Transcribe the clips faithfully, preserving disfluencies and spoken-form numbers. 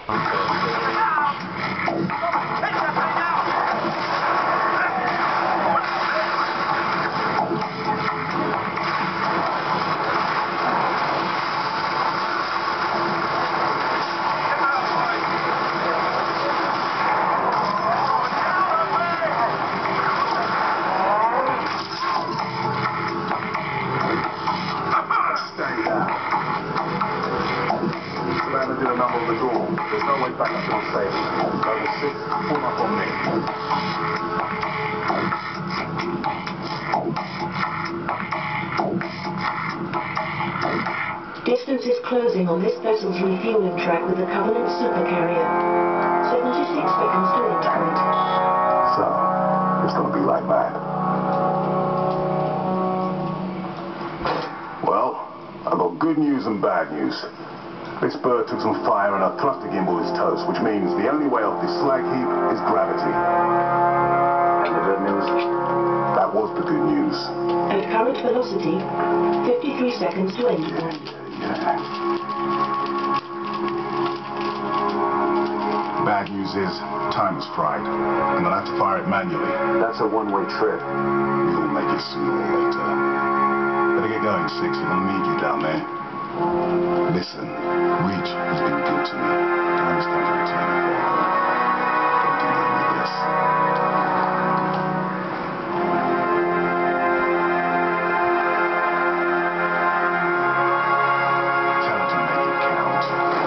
There's no way back up on stage. Over six, form up on me. Distance is closing on this vessel's refueling track with the Covenant supercarrier. seventy-six seconds to impact. So, it's gonna be like that. Well, I've got good news and bad news. This bird took some fire and our thruster gimbal is toast, which means the only way off this slag heap is gravity. And the good news? That was the good news. At current velocity, fifty-three seconds to enter. Yeah, yeah. Bad news is, time is fried. I'm gonna have to fire it manually. That's a one-way trip. You'll make it sooner or later. Better get going, Six. We're gonna need you down there. Listen, Reach has been good to me. Time has come to return the favor. Don't deny me this. Tell her to make it count.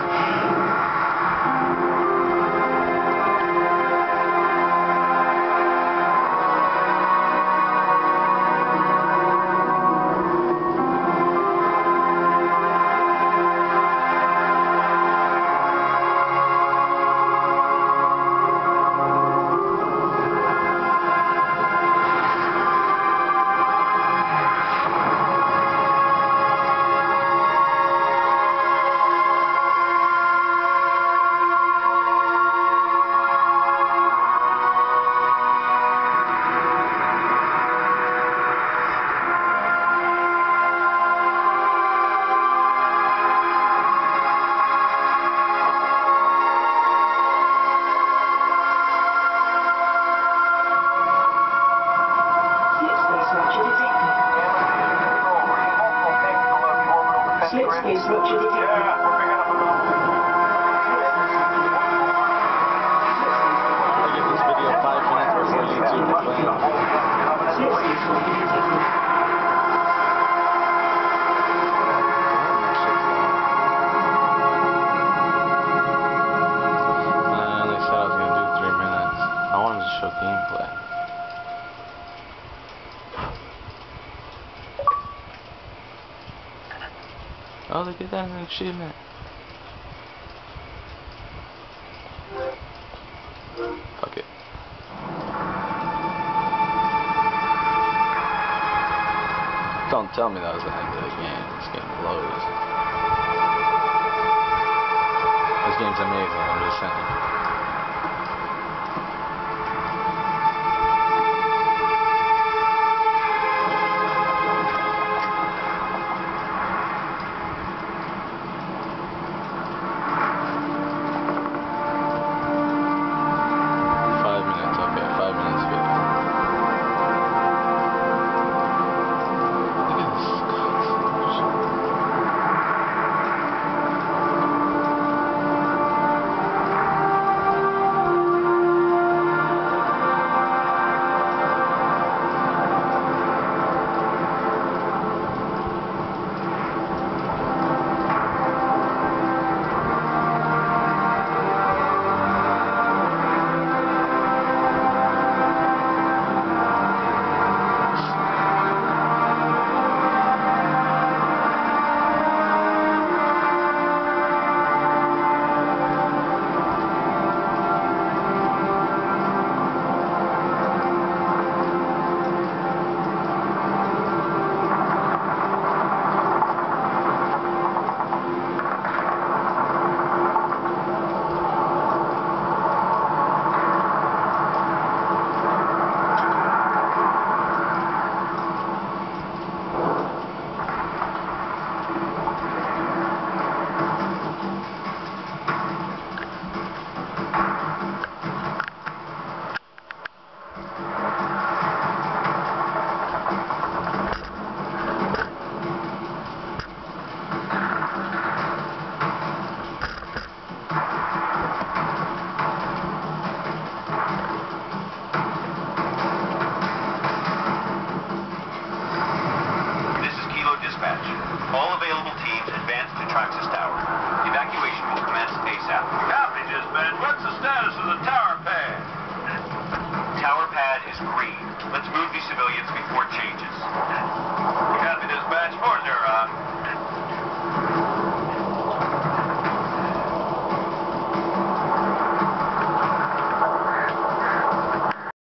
Slip space rupture detected. Yeah, we're picking up a little bit. I give this video five minutes before YouTube will play. Slip space rupture detected. Uh, they said I was gonna do three minutes. I wanted to show gameplay. Oh, look at that, an achievement. Fuck it. Don't tell me that was the end of the game. This game blows. This game's amazing, I'm just saying. All available teams advance to Traxxas Tower.